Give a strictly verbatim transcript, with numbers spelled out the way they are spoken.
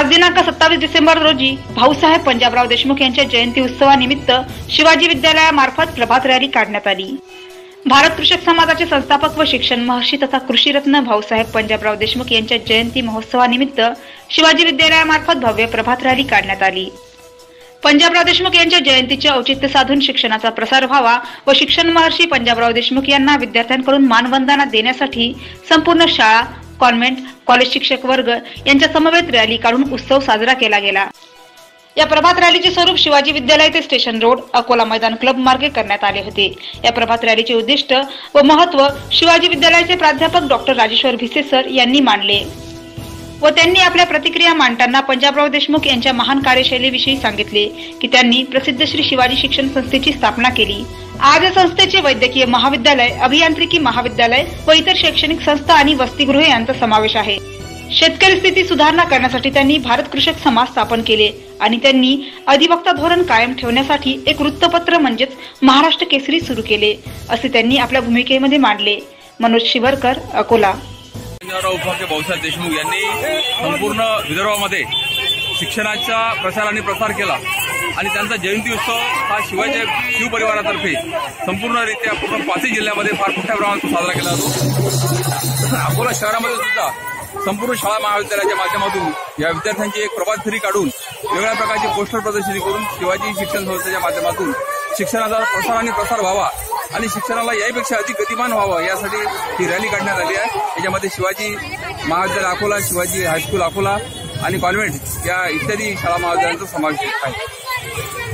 आज दिनांक सत्तावीस डिसेंबर रोजी भाऊसाहेब पंजाबराव देशमुख यांच्या जयंती उत्सवानिमित्त शिवाजी विद्यालयामार्फत प्रभात रॅली काढण्यात आली। भारत कृषक समाजाचे संस्थापक व शिक्षण महर्षी तथा कृषीरत्न भाऊसाहेब पंजाबराव देशमुख यांच्या जयंती महोत्सवानिमित्त शिवाजी विद्यालयामार्फत भव्य प्रभात रॅली काढण्यात आली। पंजाबराव देशमुख यांच्या जयंतीचे औचित्य साधून शिक्षणाचा प्रसार व्हावा व शिक्षण महर्षी पंजाबराव देशमुख यांना विद्यार्थ्यांकडून मानवंदना देण्यासाठी संपूर्ण शाळा, कॉन्व्हेंट, कॉलेज शिक्षक वर्ग यांच्या समवेत रॅली काढून उत्सव साजरा केला गेला। या प्रभात रॅलीचे स्वरूप शिवाजी विद्यालय ते स्टेशन रोड, अकोला मैदान क्लब मार्गे करण्यात आले होते। या प्रभात रॅलीचे उद्दिष्ट व महत्त्व शिवाजी विद्यालयाचे प्राध्यापक डॉक्टर राजेश्वर भिसे सर यांनी मांडले व त्यांनी आपल्या प्रतिक्रिया मांडताना पंजाबराव देशमुख यांच्या महान कार्यशैलीविषयी सांगितले की त्यांनी प्रसिद्ध श्री शिवाजी शिक्षण संस्थेची स्थापना केली। आज या संस्थेचे वैद्यकीय महाविद्यालय, अभियांत्रिकी महाविद्यालय व इतर शैक्षणिक संस्था आणि वसतिगृहे यांचा समावेश आहे। शेतकरी स्थिती सुधारणा करण्यासाठी त्यांनी भारत कृषक समाज स्थापन केले आणि त्यांनी अधिवक्ता धोरण कायम ठेवण्यासाठी एक वृत्तपत्र म्हणजेच महाराष्ट्र केसरी सुरू केले, असे त्यांनी आपल्या भूमिकेमध्ये मांडले। मनोज शिवरकर, अकोला। पंजाबराव भाऊसाहेब देशमुख यांनी संपूर्ण विदर्भामध्ये शिक्षणाचा प्रसार आणि प्रसार केला आणि त्यांचा जयंती उत्सव हा शिवाजी शिव परिवारातर्फे संपूर्णरित्या पूर्ण पाचही जिल्ह्यामध्ये फार मोठ्या प्रमाणात साजरा केला जातो। अकोला शहरामध्ये सुद्धा संपूर्ण शाळा महाविद्यालयाच्या माध्यमातून या विद्यार्थ्यांची एक प्रभात फेरी काढून वेगळ्या प्रकारची पोस्टर प्रदर्शनी करून शिवाजी शिक्षण संस्थेच्या माध्यमातून शिक्षणाचा प्रसार आणि प्रसार व्हावा आणि शिक्षणाला यापेक्षा अधिक गतिमान व्हावं यासाठी ही रॅली काढण्यात आली आहे। याच्यामध्ये शिवाजी महाविद्यालय अकोला, शिवाजी हायस्कूल अकोला आणि कॉन्व्हेंट या इत्यादी शाळा महाविद्यालयांचा समावेश आहे।